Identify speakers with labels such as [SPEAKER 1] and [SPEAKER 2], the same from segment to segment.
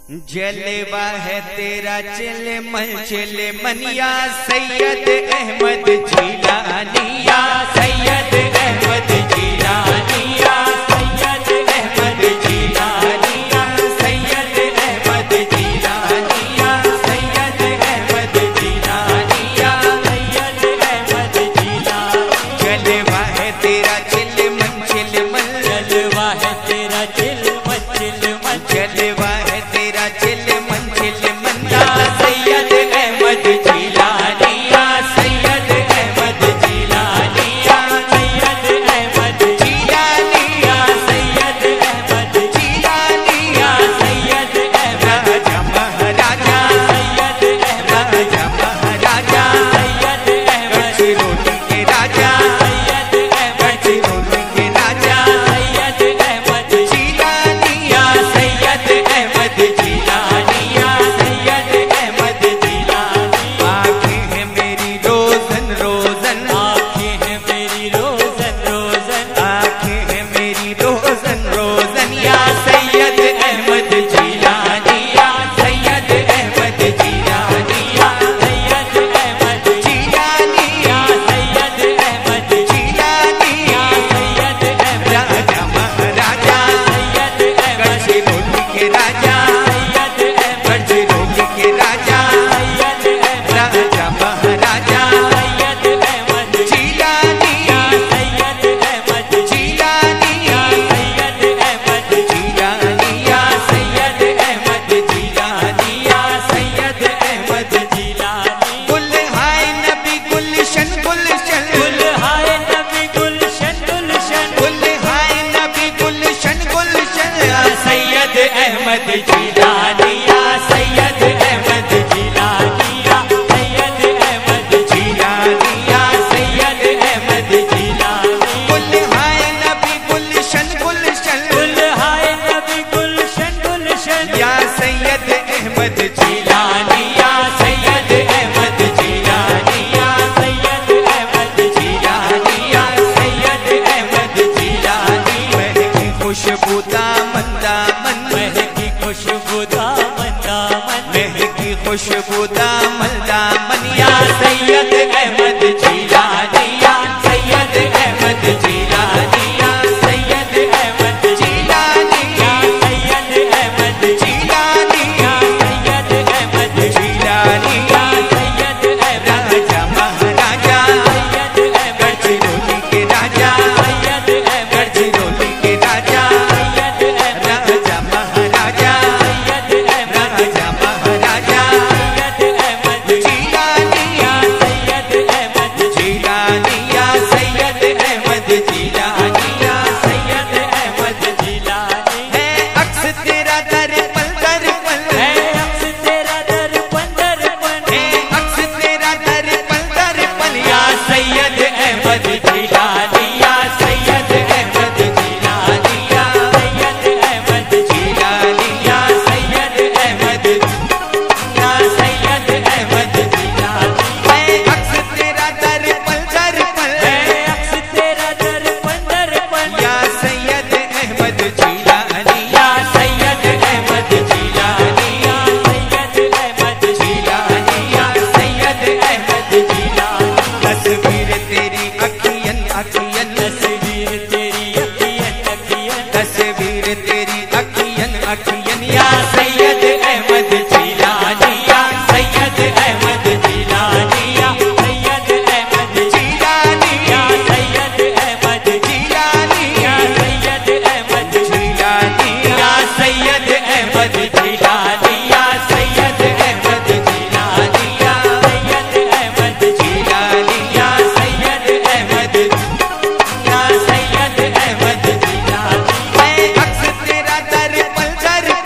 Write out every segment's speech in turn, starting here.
[SPEAKER 1] जलवा है तेरा चले मनिया सैयद अहमद जिलानिया, सैयद अहमद जिलानिया, सैयद अहमद जिलानिया, सैयद अहमद जिलानिया, सैयद अहमद जिलानिया, सैयद अहमद जिला। जलवा है तेरा चिलमन चिलमन, जलवा है तेरा चिलमन चिलमन, जलवा है तेरा चिलमन चिलमन, या सैयद अहमद जिलानिया, सैयद अहमद जिलानिया, सैयद अहमद जिलानिया, सैयद अहमद जिलानिया, सैयद अहमद राजा महाराजा, सैयद अहमद राजा महाराजा, सैयद अहमद रोटी के राजा, सैयद अहमद रोटी के राजा, सैयद अहमद जिलानिया, सैयद अहमद जिलानिया, सैयद अहमद जिलानी। आँखें हैं मेरी रोज़न रोज़न, आँखें हैं मेरी रोज़न रोज़न, आँखें हैं मेरी रोज़न रोज़न, या सैयद अहमद जिलानिया, सैयद अहमद जिलानिया, सैयद अहमद जिलानिया, सैयद अहमद जिलानिया, सैयद अहमद राजा महाराजा, सैयद अहमद रोटी के राजा, सैयद अहमद रोटी के राजा, सैयद अहमद राजा महाराजा, सैयद अहमद जिलानिया, सैयद अहमद जिलानिया, सैयद अहमद जिलानिया, सैयद अहमद जिलानिया, सैयद अहमद जिलानी। गुल हाय नबी गुलशन गुलशन, गुल हाय नबी गुलशन गुलशन, गुल हाय नबी गुलशन गुलशन, या सैयद अहमद जिलानिया, सैयद अहमद जिलानिया, सैयद अहमद जिलानिया, सैयद अहमद जिलानी। गुल हाय नबी गुलशन गुलशन, गुल हाय नबी गुलशन गुलशन, या सैयद अहमद जिलानिया, सैयद अहमद जिलानिया, सैयद अहमद जिलानिया, सैयद अहमद जिलानी। महकी खुशबूदा मंदा मन, महकी खुशबूदा मंदा मन, महकी खुशबूदा मंदा मन, या सैयद अहमद जिलानिया, सैयद अहमद जिलानिया, सैयद अहमद जिलानिया, सैयद अहमद जिलानिया, सैयद अहमद जिलानिया, सैयद अहमद राजा महाराजा, सैयद अहमद रोटी के राजा, सैयद अहमद रोटी के राजा, सैयद अहमद राजा महाराजा, सैयद अहमद राजा महाराजा, सैयद अहमद जिलानिया, सैयद अहमद जिलानिया, सैयद अहमद जिलानिया, सैयद अहमद जिलानी। है अक्स तेरा दर पल, है अक्स तेरा दर पल, है अक्स तेरा दर पल, या सैयद अहमद जिलानिया, सैयद अहमद जिलानिया, सैयद अहमद जिलानिया, सैयद अहमद या सैयद अहमद जिलानी। है अक्स तेरा दर पल, है अक्स तेरा दर पल, या सैयद अहमद जिलानिया, सैयद अहमद जिलानिया, सैयद अहमद जिलानिया, सैयद अहमद जिलानी। तस्वीर तेरी अखियन अखियन, तस्वीर तेरी अखियन अखियन, तस्वीर तेरी अखियन अखियन, या सैयद अहमद जिलानिया, सैयद अहमद जिलानिया, सैयद अहमद जिलानिया, सैयद अहमद जिलानिया, सैयद अहमद जिलानिया, सैयद अहमद जिलानिया, सैयद अहमद जिलानिया, सैयद अहमद जिलानिया, सैयद अहमद या सैयद अहमद जिलानी। है अक्स तेरा दर पल,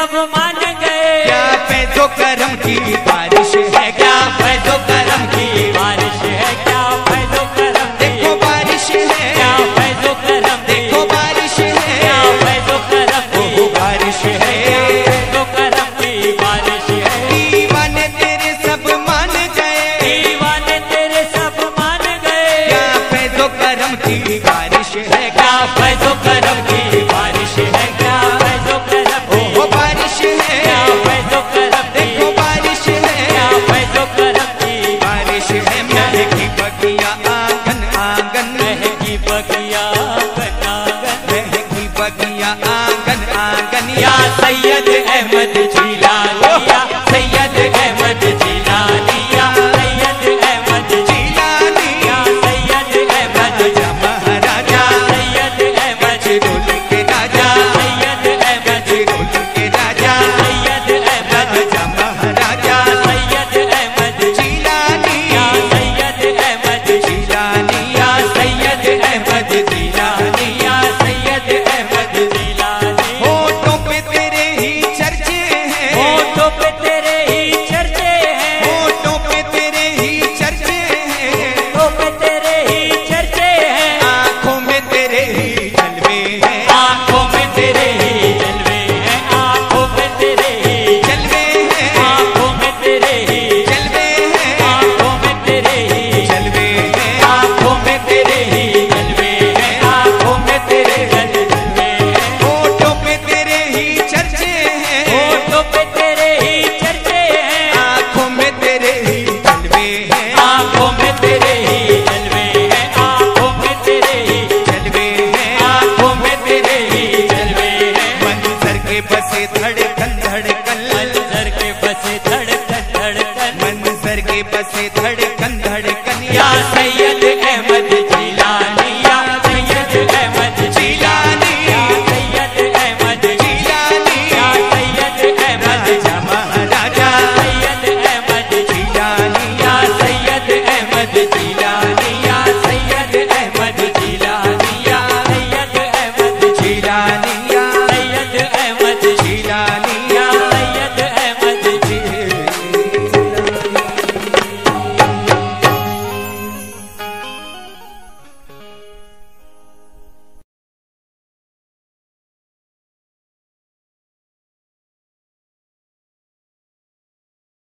[SPEAKER 1] सब मान गए। क्या फैज़ो करम की बारिश है, क्या फैज़ो करम की बारिश है, क्या फैज़ो करम देखो बारिश है, क्या फैज़ो करम देखो बारिश है, क्या फैज़ो करम की बारिश है, फैज़ो करम की बारिश है। दीवाने तेरे सब मान गए, दीवाने तेरे सब मान गए। क्या फैज़ो करम की बारिश है, क्या फैज़ो करम की बारिश है, क्या फैज़ो करम की बारिश है, क्या फैज़ो करम देखो बारिश है, क्या फैज़ो करम की बारिश है। महकी बगिया आंगन आंगन, महकी बगिया आंगन आंगन, महकी बगिया आंगन आंगन। या सैयद अहमद जिलानी, या सैयद अहमद जिलानी, या सैयद अहमद जिलानी, या सैयद अहमद महाराजा, सैयद अहमद रुल के राजा, सैयद अहमद रुल के राजा, सैयद अहमद महाराजा, सैयद अहमद जिलानी, या सैयद अहमद जिलानी, या सैयद अहमद जिलानी, या सैयद अहमद जिलानी। होठों पे तेरे ही चर्चे हैं, होठों पे तेरे ही चर्चे हैं, होठों पे तेरे ही चर्चे हैं, होठों पे तेरे ही चर्चे हैं। आंखों में तेरे ही जलवे हैं, आंखों में तेरे ही जलवे हैं, आंखों में तेरे ही जलवे हैं, आंखों में तेरे ही जलवे हैं, आंखों में तेरे ही जलवे हैं, आंखों में तेरे ही जलवे हैं, आंखों में तेरे जलवे हैं। होठों पे तेरे ही चर्चे हैं, होठों पे तेरे ही चर्चे हैं, आंखों में तेरे ही जलवे हैं, आंखों में तेरे ही जलवे हैं, आंखों में तेरे ही जलवे हैं, आंखों में तेरे ही जलवे हैं। मंजर के बसे धड़कन धड़कन, मंजर के बसे धड़कन धड़कन, मंजर के बसे धड़कन धड़कन।